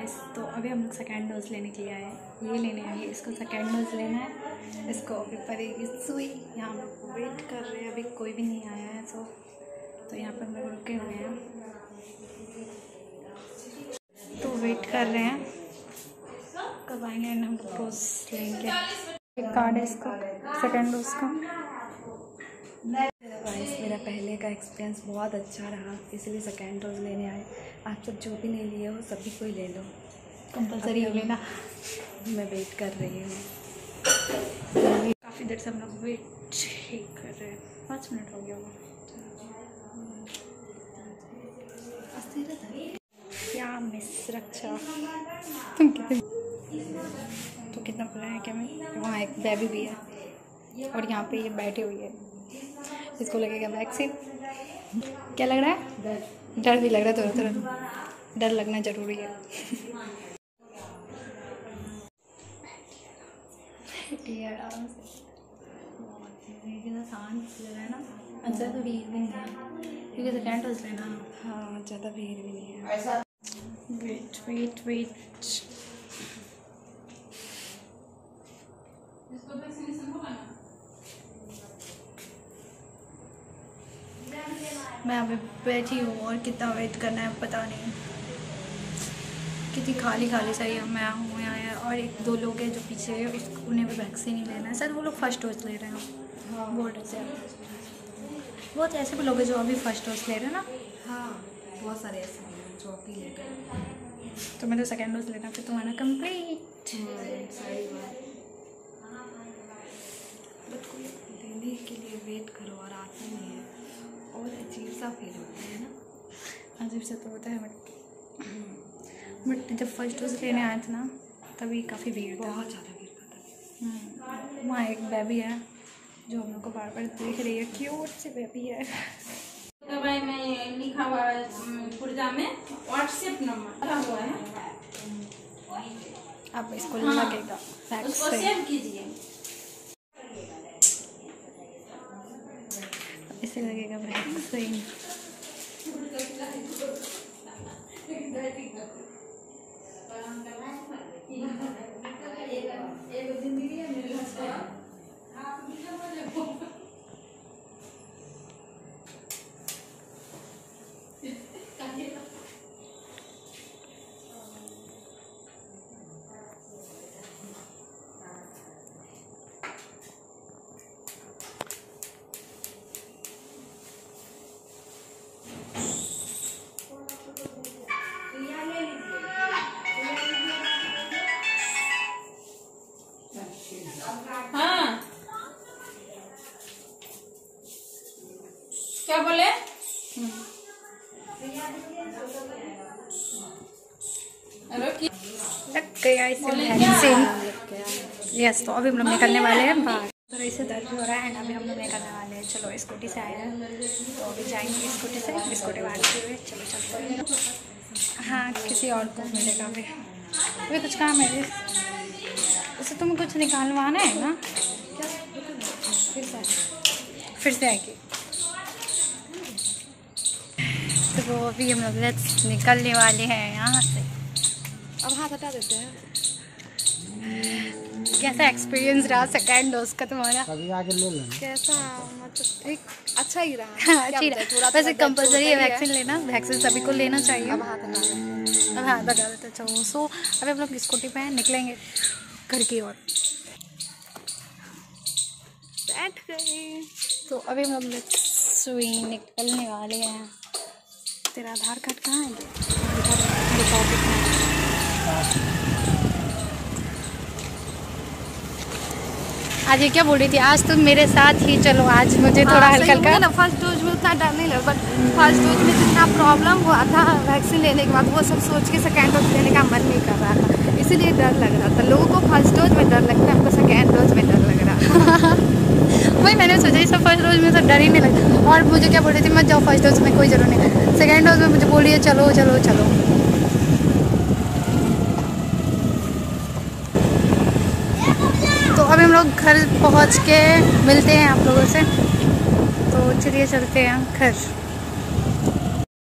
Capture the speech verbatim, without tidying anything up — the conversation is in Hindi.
गाइस, तो अभी हम लोग सेकेंड डोज लेने के लिए आए हैं। ये लेने आए हैं, इसको सेकेंड डोज लेना है। इसको अभी पड़ेगी सुई। यहाँ हम लोग वेट कर रहे हैं, अभी कोई भी नहीं आया है। सो तो यहाँ पर हम लोग रुके हुए हैं, तो वेट कर रहे हैं कब आएंगे हम लोग डोज लेंगे। एक कार्ड है इसका सेकेंड डोज का। गाइस, मेरा पहले का एक्सपीरियंस बहुत अच्छा रहा, इसलिए सेकेंड डोज लेने आए। आप सब जो भी नहीं लिए हो सभी कोई ले लो, कंपलसरी है लेना। मैं वेट कर रही हूँ, काफ़ी देर से हम लोग वेट ही कर रहे हैं। पाँच मिनट हो गया होगा। क्या मिस रक्षा तुम कितने तो कितना बुरा है क्या मैं। वहाँ एक बेबी भी है और यहाँ पे ये बैठी हुई है, इसको लगेगा वैक्सीन। क्या लग रहा है? डर भी लग रहा है, तुरंत तुरंत डर लगना ज़रूरी है। ये आराम से शांत जगह है ना, ज़्यादा भीड़ भी नहीं है क्योंकि सेकेंड डोज लेना। हाँ, ज़्यादा भीड़ भी नहीं है। वेट वेट वेट मैं अभी बैठी हूँ और कितना वेट करना है पता नहीं। कितनी खाली खाली सा ही मैं हूँ यहाँ, और एक दो लोग हैं जो पीछे है, उन्हें भी वैक्सीन ही लेना है। सर वो लोग फर्स्ट डोज ले रहे हैं। हाँ, बोल रहे थे बहुत ऐसे भी लोग हैं जो अभी फर्स्ट डोज ले रहे हैं ना। हाँ, बहुत सारे ऐसे हैं जो अभी ले रहे हैं। तो मैं तो सेकेंड डोज लेना, फिर तुम्हारा कंप्लीट। बट कोई लेने के लिए वेट करो और आता नहीं है, और अजीब सा फील होता है ना। अजीब सा तो होता है, बट बट जब फर्स्ट डोज लेने आए थे ना तभी काफ़ी भीड़ था, बहुत ज़्यादा भीड़ था। वहाँ एक बेबी है जो हम लोग को बार बार देख रही है, क्यूट सी बेबी है। दवाई में लिखा हुआ है पुर्जा में व्हाट्सएप नंबर हुआ है, आप इसको लगेगा, उसको सेव कीजिए, इसे लगेगा वैक्सीन। क्या बोले? लग गया इसे वैक्सीन। यस, तो अभी हम लोग निकलने वाले हैं बाहर। तो इसे दर्द हो रहा है ना, अभी हम लोग निकलने वाले हैं। चलो, स्कूटी से आए हैं तो अभी जाएंगे स्कूटी से, स्कूटी मारते हुए। चलो चलते हैं। हाँ, किसी और को मिलेगा अभी। अभी कुछ काम है उसे, तुम्हें कुछ निकालवाना है ना। फिर से फिर से आएगी। तो अभी हम लोग लेट्स निकलने वाले हैं यहाँ से। अब हाथ हटा देते हैं। कैसा एक्सपीरियंस रहा सेकेंड डोज का तुम्हारा? अभी आगे ले लेना। कैसा, मतलब एक अच्छा ही रहा। अच्छा ही रहा। वैसे कंपलसरी है वैक्सीन लेना, वैक्सीन सभी को लेना चाहिए। अब हाथ हटा देते, अब हाथ हटा देते। चलो, सो अभी हम लोग स्कूटी पे निकलेंगे घर की ओर। बैठ गए। तो अभी हम लोग सुई निकलने वाले हैं। तेरा आधार कार्ड कहाँ है? आज ये क्या बोल रही थी, आज तुम मेरे साथ ही चलो। आज मुझे हाँ, थोड़ा हल्का हल्का ना फर्स्ट डोज में उतना डर नहीं लगा, बट फर्स्ट डोज में जितना प्रॉब्लम हुआ था वैक्सीन लेने के बाद, वो सब सोच के सेकेंड डोज लेने का मन नहीं कर रहा था, इसीलिए डर लग रहा था। लोगों को फर्स्ट डोज में डर लगता है, हमको सेकेंड डोज में डर लग रहा था। वही मैंने सोचा इस फर्स्ट डोज में तो डर ही नहीं लगता। और मुझे क्या बोल रही थी, मत जाओ फर्स्ट डोज में, कोई जरूरत नहीं। सेकेंड डोज में मुझे बोल रही है चलो चलो चलो। तो अभी हम लोग घर पहुंच के मिलते हैं आप लोगों से। तो चलिए चलते हैं घर।